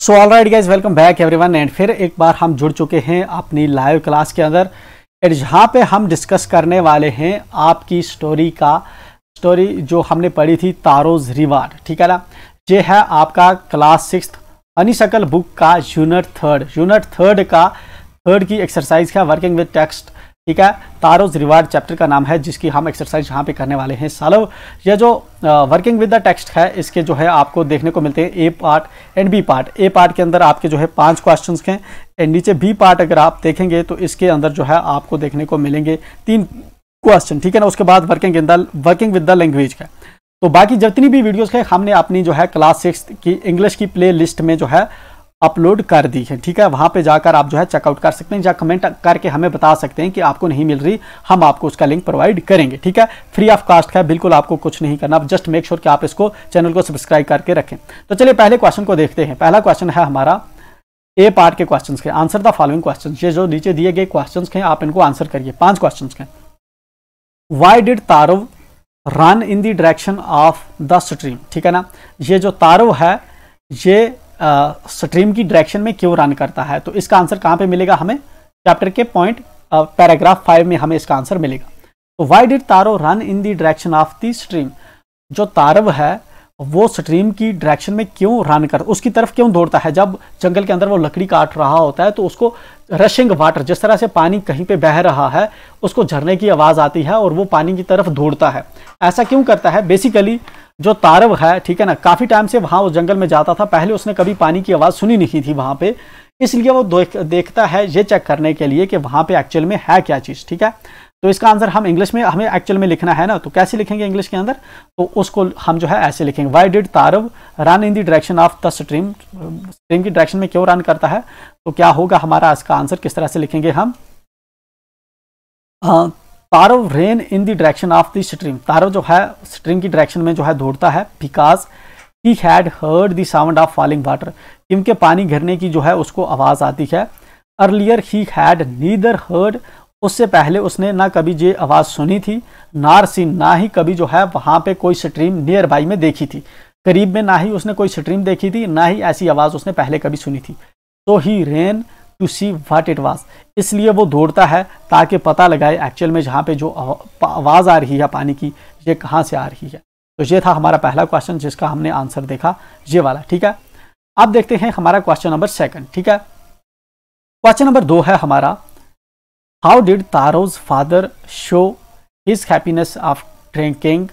So alright guys, welcome back everyone. And फिर एक बार हम जुड़ चुके हैं अपनी लाइव क्लास के अंदर। एंड जहाँ पे हम डिस्कस करने वाले हैं आपकी स्टोरी जो हमने पढ़ी थी तारोज रिवार्ड, ठीक है ना। ये है आपका क्लास 6 हनीशकल बुक का यूनिट थर्ड का थर्ड की एक्सरसाइज है, वर्किंग विद टेक्स्ट, ठीक है। तारोज रिवार्ड चैप्टर का नाम है, जिसकी हम एक्सरसाइज यहाँ पे करने वाले हैं। सालो ये जो वर्किंग विद द टेक्स्ट है, इसके जो है आपको देखने को मिलते हैं A part and B part. A part के अंदर आपके जो है 5 क्वेश्चंस हैं एंड नीचे बी पार्ट अगर आप देखेंगे तो इसके अंदर जो है आपको देखने को मिलेंगे 3 क्वेश्चन, ठीक है ना। उसके बाद वर्किंग विद द लैंग्वेज है। तो बाकी जितनी भी वीडियोस है हमने अपनी जो है क्लास 6 की इंग्लिश की प्ले लिस्ट में जो है अपलोड कर दी है, ठीक है। वहां पे जाकर आप जो है चेकआउट कर सकते हैं, या कमेंट करके हमें बता सकते हैं कि आपको नहीं मिल रही, हम आपको उसका लिंक प्रोवाइड करेंगे, ठीक है। फ्री ऑफ कास्ट है, बिल्कुल आपको कुछ नहीं करना, जस्ट मेक श्योर कि आप इसको चैनल को सब्सक्राइब करके रखें। तो चलिए पहले क्वेश्चन को देखते हैं। पहला क्वेश्चन है हमारा ए पार्ट के क्वेश्चन के, आंसर द फॉलोइंग क्वेश्चन। ये जो नीचे दिए गए क्वेश्चन हैं आप इनको आंसर करिए। 5 क्वेश्चन हैं। Why did Taro run in the direction of the stream, ठीक है ना। ये जो तारो है ये स्ट्रीम की डायरेक्शन में क्यों रन करता है, तो इसका आंसर कहां पे मिलेगा हमें, चैप्टर के पॉइंट पैराग्राफ 5 में हमें इसका आंसर मिलेगा। तो why did Taro run in the direction of the stream, जो तारव है वो स्ट्रीम की डायरेक्शन में क्यों रन कर, उसकी तरफ क्यों दौड़ता है। जब जंगल के अंदर वो लकड़ी काट रहा होता है तो उसको रशिंग वाटर, जिस तरह से पानी कहीं पे बह रहा है उसको झरने की आवाज आती है और वो पानी की तरफ दौड़ता है। ऐसा क्यों करता है, बेसिकली जो तारव है, ठीक है ना, काफी टाइम से वहां उस जंगल में जाता था, पहले उसने कभी पानी की आवाज सुनी नहीं थी वहां पे, इसलिए वो देखता है ये चेक करने के लिए कि वहां पे एक्चुअल में है क्या चीज, ठीक है। तो इसका आंसर हम इंग्लिश में हमें एक्चुअल में लिखना है ना, तो कैसे लिखेंगे इंग्लिश के अंदर, तो उसको हम जो है ऐसे लिखेंगे, why did Taro run in the direction of the stream, stream की डायरेक्शन में क्यों रन करता है। तो क्या होगा हमारा इसका आंसर, किस तरह से लिखेंगे हम, Taro ran in the direction of the stream, Taro जो है स्ट्रीम की डायरेक्शन में जो है दौड़ता है, because he had heard the sound of falling water, क्योंकि पानी गिरने की जो है उसको आवाज आती है। Earlier he had neither heard, उससे पहले उसने ना कभी ये आवाज सुनी थी, नार सीन, ना ही कभी जो है वहां पे कोई स्ट्रीम नियर बाई में देखी थी, करीब में ना ही उसने कोई स्ट्रीम देखी थी, ना ही ऐसी आवाज उसने पहले कभी सुनी थी। तो he ran to see what it was, इसलिए वो दौड़ता है ताकि पता लगाए एक्चुअल में जहाँ पे जो आवाज आ रही है पानी की ये कहाँ से आ रही है। तो ये था हमारा पहला क्वेश्चन जिसका हमने आंसर देखा, ये वाला, ठीक है। अब देखते हैं हमारा क्वेश्चन नंबर 2, ठीक है। क्वेश्चन नंबर 2 है हमारा, how did Taro's father show his happiness of drinking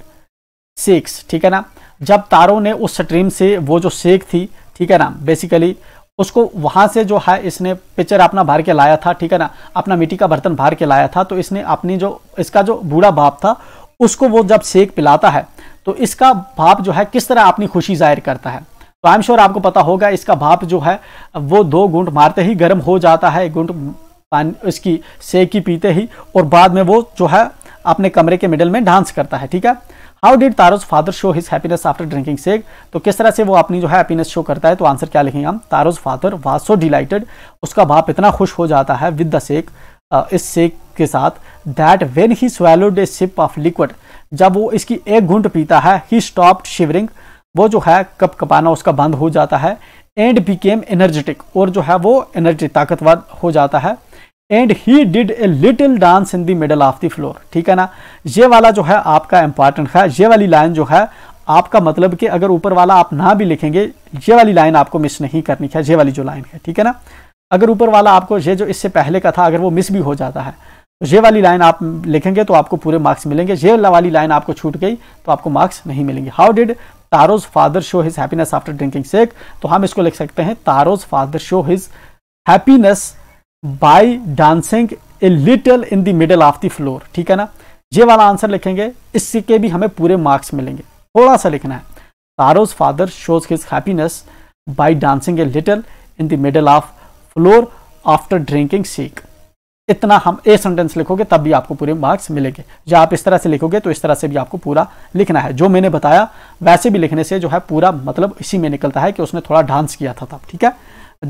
sake, ठीक है ना। जब तारो ने उस स्ट्रीम से वो जो सेक थी, ठीक है ना, बेसिकली उसको वहां से जो है इसने पिक्चर अपना भर के लाया था, ठीक है ना, अपना मिट्टी का बर्तन भर के लाया था, तो इसने अपनी जो इसका जो बूढ़ा बाप था उसको वो जब सेक पिलाता है तो इसका बाप जो है किस तरह अपनी खुशी जाहिर करता है। तो आई एम श्योर आपको पता होगा, इसका बाप जो है वो 2 घूंट मारते ही गर्म हो जाता है, 1 घूंट पानी इसकी सेक की पीते ही, और बाद में वो जो है अपने कमरे के मिडल में डांस करता है, ठीक है। How did Taro's father show his happiness after drinking sake, तो किस तरह से वो अपनी जो है हैप्पीनेस शो करता है। तो आंसर क्या लिखेंगे हम, Taro's father was so delighted, उसका बाप इतना खुश हो जाता है विद द सेक, इस सेक के साथ, that when he swallowed a sip of liquid, जब वो इसकी 1 घूंट पीता है, ही स्टॉप्ड शिवरिंग, वो जो है कप कपाना उसका बंद हो जाता है, एंड बिकेम एनर्जेटिक, और जो है वो एनर्जी ताकतवर हो जाता है, and he did a little dance in the middle of the floor, ठीक है ना। ये वाला जो है आपका इंपॉर्टेंट है, ये वाली लाइन जो है आपका मतलब कि अगर ऊपर वाला आप ना भी लिखेंगे, ये वाली लाइन आपको मिस नहीं करनी है, ये वाली जो लाइन है, ठीक है ना। अगर ऊपर वाला आपको ये जो इससे पहले का था अगर वो मिस भी हो जाता है तो ये वाली लाइन आप लिखेंगे तो आपको पूरे मार्क्स मिलेंगे, ये वाली लाइन आपको छूट गई तो आपको मार्क्स नहीं मिलेंगे। How did Taro's father show his happiness after drinking sake, तो हम इसको लिख सकते हैं, Taro's father show his happiness by dancing a little in the middle of the floor, ठीक है ना। ये वाला आंसर लिखेंगे, इसके भी हमें पूरे मार्क्स मिलेंगे, थोड़ा सा लिखना है, Taro's father shows his happiness by dancing a little in the middle of floor after drinking sake. इतना हम ए सेंटेंस लिखोगे तब भी आपको पूरे मार्क्स मिलेंगे, या आप इस तरह से लिखोगे तो इस तरह से भी आपको पूरा लिखना है। जो मैंने बताया वैसे भी लिखने से जो है पूरा मतलब इसी में निकलता है कि उसने थोड़ा डांस किया था तब, ठीक है।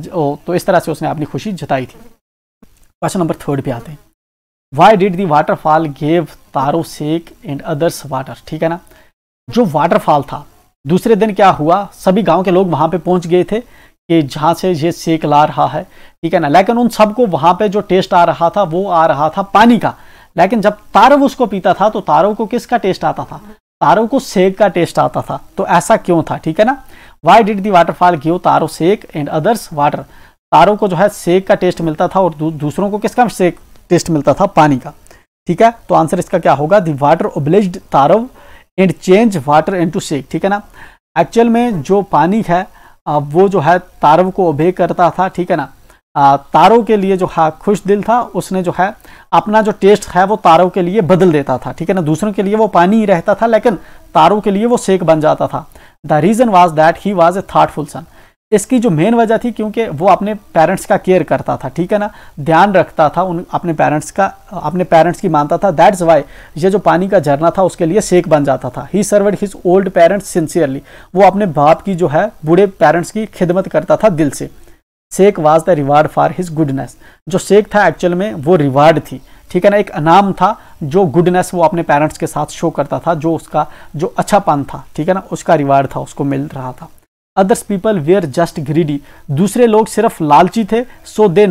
तो इस तरह से उसने अपनी खुशी जताई थी। क्वेश्चन नंबर 3 पे आते हैं, why did the waterfall gave Taro sake and others water, ठीक है ना। जो वाटरफॉल था दूसरे दिन क्या हुआ, सभी गांव के लोग वहां पे पहुंच गए थे कि जहाँ से ये सेक ला रहा है, ठीक है ना। लेकिन उन सबको वहां पे जो टेस्ट आ रहा था वो आ रहा था पानी का। लेकिन जब तारो उसको पीता था तो तारो को किसका टेस्ट आता था? तारो को सेक का टेस्ट आता था। तो ऐसा क्यों था, ठीक है ना। Why did the waterfall give Taro sake and others water? Taro को जो है सेक का टेस्ट मिलता था और दूसरों को किसका सेक टेस्ट मिलता था? पानी का, ठीक है। तो आंसर इसका क्या होगा? The water obliged Taro and change water into sake, ठीक है ना। एक्चुअल में जो पानी है वो जो है तारो को ओबे करता था, ठीक है ना। तारो के लिए जो है खुश दिल था, उसने जो है अपना जो टेस्ट है वो तारो के लिए बदल देता था, ठीक है ना। दूसरों के लिए वो पानी ही रहता था लेकिन तारो के लिए वो सेक बन जाता था। The reason was that he was a thoughtful son. इसकी जो मेन वजह थी क्योंकि वो अपने पेरेंट्स का केयर करता था, ठीक है ना, ध्यान रखता था उन अपने पेरेंट्स की मानता था। दैट्स वाई ये जो पानी का झरना था उसके लिए सेक बन जाता था। He served his old parents sincerely. वो अपने बाप की जो है बूढ़े पेरेंट्स की खिदमत करता था दिल से। Sake was the reward for his goodness. जो सेक था एक्चुअल में वो रिवार्ड थी, ठीक है ना, एक इनाम था जो गुडनेस वो अपने पेरेंट्स के साथ शो करता था, जो उसका जो अच्छापन था, ठीक है ना, उसका रिवार्ड था, उसको मिल रहा था। Others people were just greedy. दूसरे लोग सिर्फ लालची थे। So they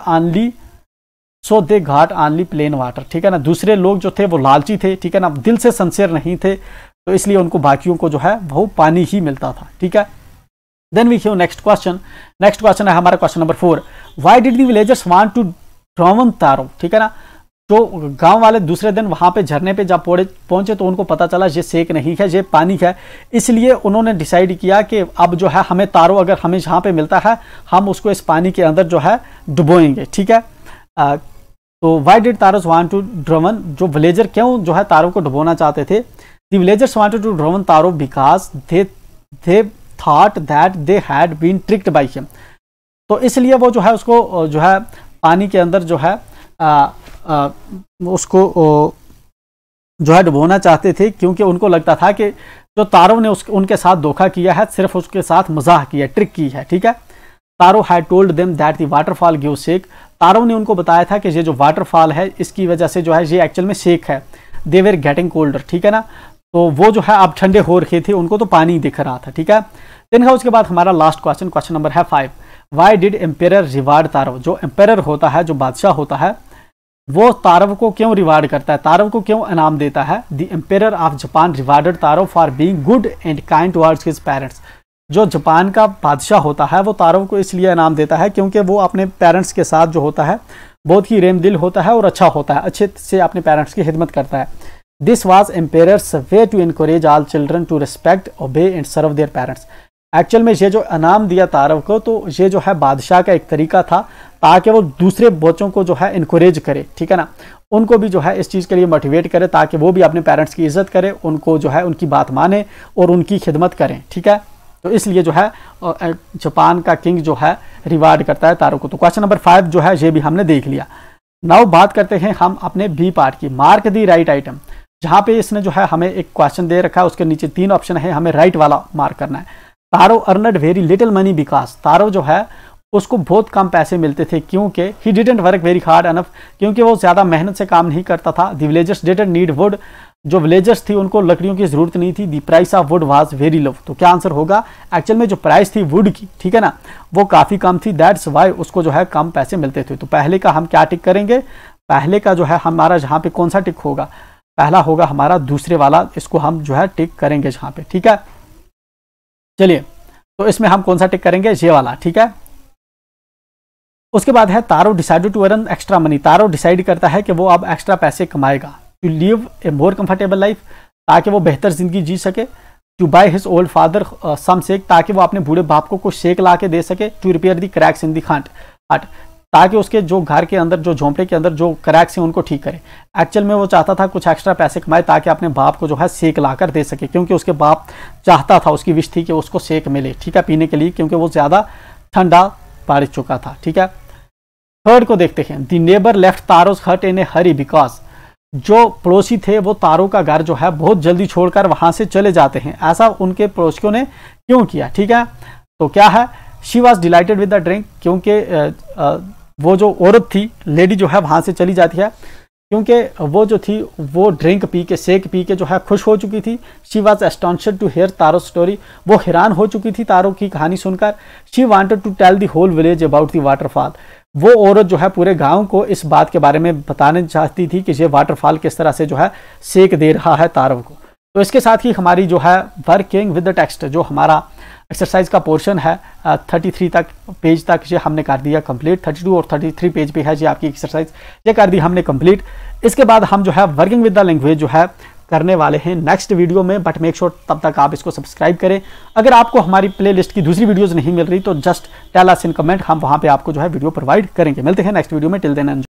got only plain water, ठीक है ना। दूसरे लोग जो थे वो लालची थे, ठीक है ना, दिल से सिंसियर नहीं थे, तो इसलिए उनको बाकियों को जो है वो पानी ही मिलता था, ठीक है। Then we have next question है हमारा question number 4। Why did the villagers want to drown Taro, ठीक है ना। तो गांव वाले दूसरे दिन वहां पे झरने पे जब पहुंचे तो उनको पता चला ये सेक नहीं है, ये पानी है। इसलिए उन्होंने डिसाइड किया कि अब जो है हमें तारो अगर हमें जहां पे मिलता है हम उसको इस पानी के अंदर जो है डुबोएंगे, ठीक है। तो why did Taro's want to drown, जो विलेजर क्यों जो है तारो को डुबोना चाहते थे? The villagers wanted to drown Taro because they thought that they had been tricked by him. तो इसलिए वो जो है उसको जो है पानी के अंदर जो है उसको जो है डुबोना चाहते थे, क्योंकि उनको लगता था कि जो तारो ने उनके साथ धोखा किया है, सिर्फ उसके साथ मजाक किया, ट्रिक की है, ठीक है। Taro had told them that the waterfall give sake. Taro ने उनको बताया था कि ये जो वाटरफॉल है इसकी वजह से जो है ये एक्चुअल में सेक है। दे वेर गेटिंग कोल्डर, ठीक है ना। तो वो जो है अब ठंडे हो रहे थे, उनको तो पानी दिख रहा था, ठीक है। देन उसके बाद हमारा लास्ट क्वेश्चन नंबर है 5। Why did emperor reward Taro? जो एम्पेयर होता है, जो बादशाह होता है, वो तारव को क्यों रिवार्ड करता है, तारव को क्यों इनाम देता है? The emperor of Japan rewarded Taro for being good and kind towards his parents. जो जापान का बादशाह होता है वो तारव को इसलिए इनाम देता है क्योंकि वो अपने पेरेंट्स के साथ जो होता है बहुत ही रेम दिल होता है और अच्छा होता है, अच्छे से अपने पेरेंट्स की खिदमत करता है। This was emperor's way to encourage all children to respect, obey and serve their parents. Actual में ये जो इनाम दिया तारव को, तो ये जो है बादशाह का एक तरीका था ताकि वो दूसरे बच्चों को जो है इनकरेज करे, ठीक है ना, उनको भी जो है इस चीज़ के लिए मोटिवेट करे ताकि वो भी अपने पेरेंट्स की इज्जत करे, उनको जो है उनकी बात माने और उनकी खिदमत करें, ठीक है। तो इसलिए जो है जापान का किंग जो है रिवार्ड करता है तारो को। तो क्वेश्चन नंबर 5 जो है ये भी हमने देख लिया। नाउ बात करते हैं हम अपने बी पार्ट की। Mark the right item. जहाँ पे इसने जो है हमें एक क्वेश्चन दे रखा है, उसके नीचे 3 ऑप्शन है, हमें राइट वाला मार्क करना है। Taro earned very little money because, Taro जो है उसको बहुत कम पैसे मिलते थे क्योंकि he didn't work very hard enough, क्योंकि वो ज़्यादा मेहनत से काम नहीं करता था। The villagers didn't need wood, जो विलेजर्स थी उनको लकड़ियों की जरूरत नहीं थी। The price of wood was very low. तो क्या आंसर होगा? एक्चुअल में जो प्राइस थी वुड की, ठीक है ना, वो काफ़ी कम थी, दैट्स वाई उसको जो है कम पैसे मिलते थे। तो पहले का हम क्या टिक करेंगे? पहले का जो है हमारा जहाँ पे कौन सा टिक होगा? पहला होगा हमारा दूसरे वाला, इसको हम जो है टिक करेंगे जहाँ पे, ठीक है। चलिए, तो इसमें हम कौन सा टिक करेंगे? ये वाला, ठीक है। उसके बाद है Taro decided to earn extra money. Taro decide करता है कि वो अब एक्स्ट्रा पैसे कमाएगा। To live a more comfortable life, ताकि वो बेहतर जिंदगी जी सके। To buy his old father some sake, ताकि वो अपने बूढ़े बाप को कुछ शेक ला के दे सके। To repair the cracks in the hut, ताकि उसके जो घर के अंदर, जो झोंपड़े के अंदर जो क्रैक्स हैं उनको ठीक करे। एक्चुअल में वो चाहता था कुछ एक्स्ट्रा पैसे कमाए ताकि अपने बाप को जो है सेक ला कर दे सके, क्योंकि उसके बाप चाहता था, उसकी विश थी कि उसको सेक मिले, ठीक है, पीने के लिए, क्योंकि वो ज़्यादा ठंडा पड़ चुका था, ठीक है। थर्ड को देखते हैं। द नेबर लेफ्ट तारोस हट इन ए हरी बिकॉज, जो पड़ोसी थे वो तारो का घर जो है बहुत जल्दी छोड़कर वहां से चले जाते हैं। ऐसा उनके पड़ोसियों ने क्यों किया? ठीक है, तो क्या है? She was delighted with the drink, क्योंकि वो जो औरत थी, लेडी जो है वहां से चली जाती है। क्योंकि वो जो थी वो ड्रिंक पी के, सेक पी के जो है खुश हो चुकी थी। She was astonished to hear Taro story, वो हैरान हो चुकी थी तारो की कहानी सुनकर। She wanted to tell the whole village about the waterfall, वो औरत जो है पूरे गांव को इस बात के बारे में बताने चाहती थी कि ये वाटरफॉल किस तरह से जो है सेक दे रहा है तारो को। तो इसके साथ ही हमारी जो है वर्किंग विद द टेक्स्ट, जो हमारा एक्सरसाइज का पोर्शन है 33 तक पेज तक ये हमने कर दिया कंप्लीट। 32 और 33 पेज पे है ये आपकी एक्सरसाइज, ये कर दी हमने कंप्लीट। इसके बाद हम जो है वर्किंग विद द लैंग्वेज जो है करने वाले हैं नेक्स्ट वीडियो में, बट मेक श्योर तब तक आप इसको सब्सक्राइब करें। अगर आपको हमारी प्लेलिस्ट की दूसरी वीडियोस नहीं मिल रही तो just tell us in comment, हम वहां पे आपको जो है वीडियो प्रोवाइड करेंगे। मिलते हैं नेक्स्ट वीडियो में, टिल देन एंजॉय।